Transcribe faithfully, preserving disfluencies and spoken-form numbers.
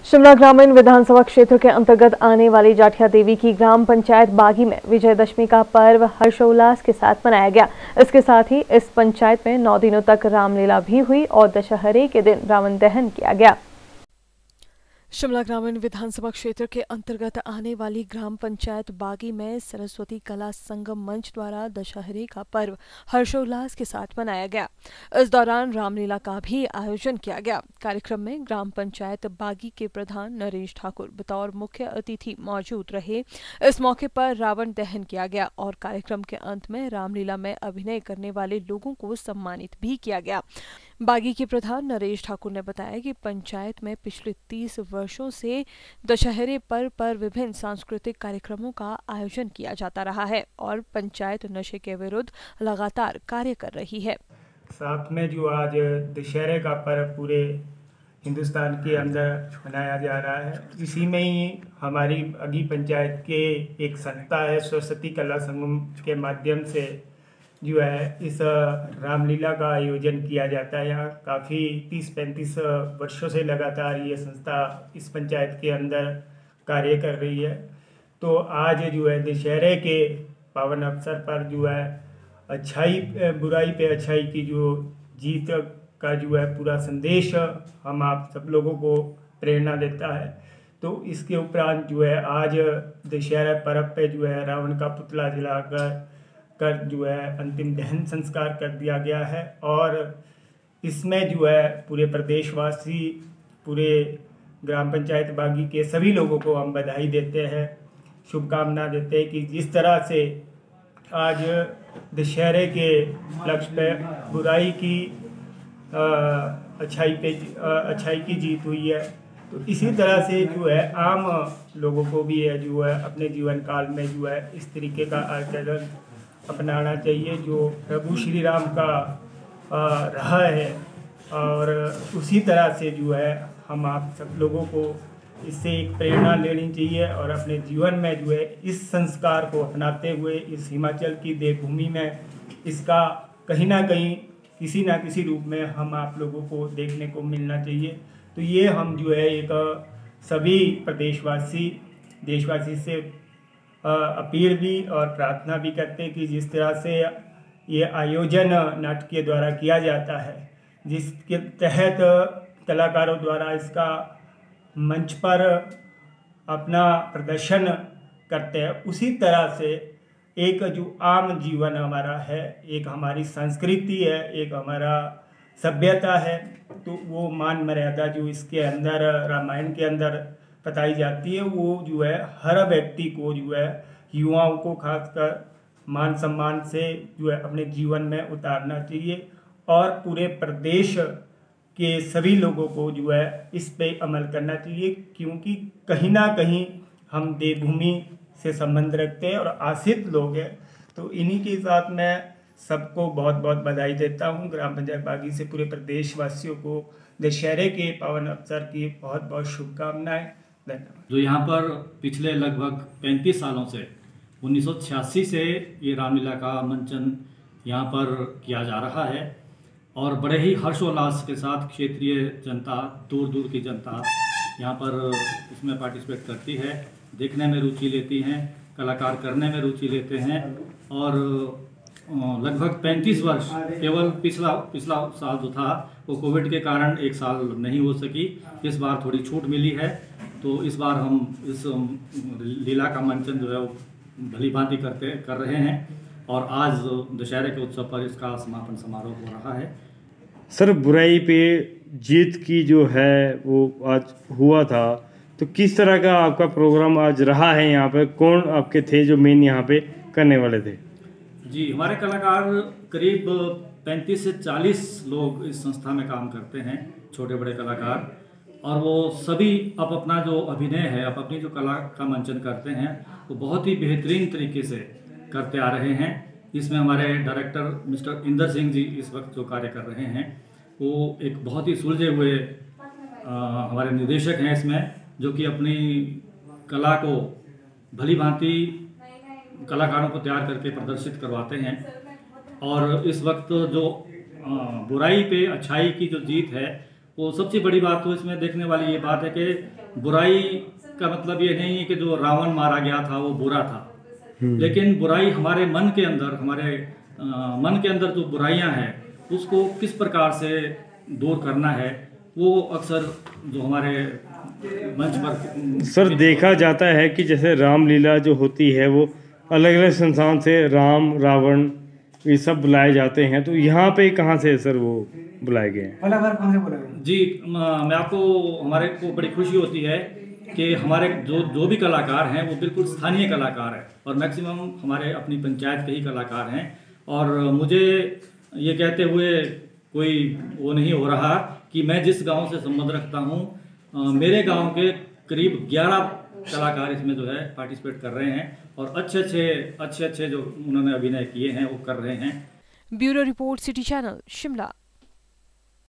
शिमला ग्रामीण विधानसभा क्षेत्र के अंतर्गत आने वाली जाठिया देवी की ग्राम पंचायत बागी में विजयदशमी का पर्व हर्षोल्लास के साथ मनाया गया। इसके साथ ही इस पंचायत में नौ दिनों तक रामलीला भी हुई और दशहरे के दिन रावण दहन किया गया। शिमला ग्रामीण विधानसभा क्षेत्र के अंतर्गत आने वाली ग्राम पंचायत बागी में सरस्वती कला संगम मंच द्वारा दशहरे का पर्व हर्षोल्लास के साथ मनाया गया। इस दौरान रामलीला का भी आयोजन किया गया। कार्यक्रम में ग्राम पंचायत बागी के प्रधान नरेश ठाकुर बतौर मुख्य अतिथि मौजूद रहे। इस मौके पर रावण दहन किया गया और कार्यक्रम के अंत में रामलीला में अभिनय करने वाले लोगों को सम्मानित भी किया गया। बागी के प्रधान नरेश ठाकुर ने बताया कि पंचायत में पिछले तीस वर्षों से दशहरे पर्व पर विभिन्न सांस्कृतिक कार्यक्रमों का आयोजन किया जाता रहा है और पंचायत नशे के विरुद्ध लगातार कार्य कर रही है। साथ में जो आज दशहरे का पर्व पूरे हिंदुस्तान के अंदर मनाया जा रहा है, इसी में ही हमारी बागी पंचायत के एक संस्था है सरस्वती कला संगम के माध्यम से जो है इस रामलीला का आयोजन किया जाता है। यहाँ काफ़ी तीस पैंतीस वर्षों से लगातार ये संस्था इस पंचायत के अंदर कार्य कर रही है। तो आज जो है दशहरे के पावन अवसर पर जो है अच्छाई बुराई पे अच्छाई की जो जीत का जो है पूरा संदेश हम आप सब लोगों को प्रेरणा देता है। तो इसके उपरांत जो है आज दशहरा पर्व पे जो है रावण का पुतला जलाकर कर जो है अंतिम दहन संस्कार कर दिया गया है और इसमें जो है पूरे प्रदेशवासी, पूरे ग्राम पंचायत बागी के सभी लोगों को हम बधाई देते हैं, शुभकामना देते हैं कि जिस तरह से आज दशहरे के लक्ष्य पे बुराई की अच्छाई पे अच्छाई की जीत हुई है, तो इसी तरह से जो है आम लोगों को भी है जो है अपने जीवन काल में जो है इस तरीके का आचरण अपनाना चाहिए जो प्रभु श्री राम का आ, रहा है। और उसी तरह से जो है हम आप सब लोगों को इससे एक प्रेरणा लेनी चाहिए और अपने जीवन में जो है इस संस्कार को अपनाते हुए इस हिमाचल की देवभूमि में इसका कहीं ना कहीं किसी ना किसी रूप में हम आप लोगों को देखने को मिलना चाहिए। तो ये हम जो है एक सभी प्रदेशवासी देशवासी से अपील भी और प्रार्थना भी करते हैं कि जिस तरह से ये आयोजन नाटक के द्वारा किया जाता है, जिसके तहत कलाकारों द्वारा इसका मंच पर अपना प्रदर्शन करते हैं, उसी तरह से एक जो आम जीवन हमारा है, एक हमारी संस्कृति है, एक हमारा सभ्यता है, तो वो मान मर्यादा जो इसके अंदर रामायण के अंदर बताई जाती है, वो जो है हर व्यक्ति को जो है युवाओं को खासकर मान सम्मान से जो है अपने जीवन में उतारना चाहिए और पूरे प्रदेश के सभी लोगों को जो है इस पे अमल करना चाहिए, क्योंकि कहीं ना कहीं हम देवभूमि से संबंध रखते हैं और आश्रित लोग हैं। तो इन्हीं के साथ मैं सबको बहुत बहुत बधाई देता हूँ। ग्राम पंचायत बागी से पूरे प्रदेशवासियों को दशहरे के पावन अवसर की बहुत बहुत शुभकामनाएं। जो यहाँ पर पिछले लगभग पैंतीस सालों से उन्नीस सौ छियासी से ये रामलीला का मंचन यहाँ पर किया जा रहा है और बड़े ही हर्षोल्लास के साथ क्षेत्रीय जनता, दूर दूर की जनता यहाँ पर इसमें पार्टिसिपेट करती है, देखने में रुचि लेती हैं, कलाकार करने में रुचि लेते हैं और लगभग पैंतीस वर्ष केवल पिछला पिछला साल जो था वो कोविड के कारण एक साल नहीं हो सकी, इस बार थोड़ी छूट मिली है। तो इस बार हम इस लीला का मंचन जो है वो भली भांति करते कर रहे हैं और आज दशहरे के उत्सव पर इसका समापन समारोह हो रहा है। सर, बुराई पे जीत की जो है वो आज हुआ था, तो किस तरह का आपका प्रोग्राम आज रहा है? यहाँ पे कौन आपके थे जो मेन यहाँ पे करने वाले थे? जी, हमारे कलाकार करीब पैंतीस से चालीस लोग इस संस्था में काम करते हैं, छोटे बड़े कलाकार, और वो सभी अब अपना जो अभिनय है, अब अपनी जो कला का मंचन करते हैं वो बहुत ही बेहतरीन तरीके से करते आ रहे हैं। इसमें हमारे डायरेक्टर मिस्टर इंदर सिंह जी इस वक्त जो कार्य कर रहे हैं वो एक बहुत ही सुलझे हुए आ, हमारे निर्देशक हैं इसमें, जो कि अपनी कला को भली भांति कलाकारों को तैयार करके प्रदर्शित करवाते हैं। और इस वक्त जो आ, बुराई पे अच्छाई की जो जीत है तो सबसे बड़ी बात तो इसमें देखने वाली ये बात है कि बुराई का मतलब ये नहीं है कि जो रावण मारा गया था वो बुरा था, लेकिन बुराई हमारे मन के अंदर, हमारे आ, मन के अंदर जो बुराइयां हैं उसको किस प्रकार से दूर करना है, वो अक्सर जो हमारे मंच पर सर देखा जाता है कि जैसे रामलीला जो होती है वो अलग अलग संस्थान से राम रावण ये सब बुलाए जाते हैं, तो यहाँ पे कहाँ से सर वो बुलाए गए हैं? कहाँ से बुलाए गए? जी, मैं आपको, हमारे को बड़ी खुशी होती है कि हमारे जो जो भी कलाकार हैं वो बिल्कुल स्थानीय कलाकार हैं और मैक्सिमम हमारे अपनी पंचायत के ही कलाकार हैं। और मुझे ये कहते हुए कोई वो नहीं हो रहा कि मैं जिस गांव से संबंध रखता हूं, मेरे गांव के करीब ग्यारह कलाकार इसमें जो है पार्टिसिपेट कर रहे हैं और अच्छे अच्छे अच्छे अच्छे जो उन्होंने अभिनय किए हैं वो कर रहे हैं। Bureau report, city channel, Shimla.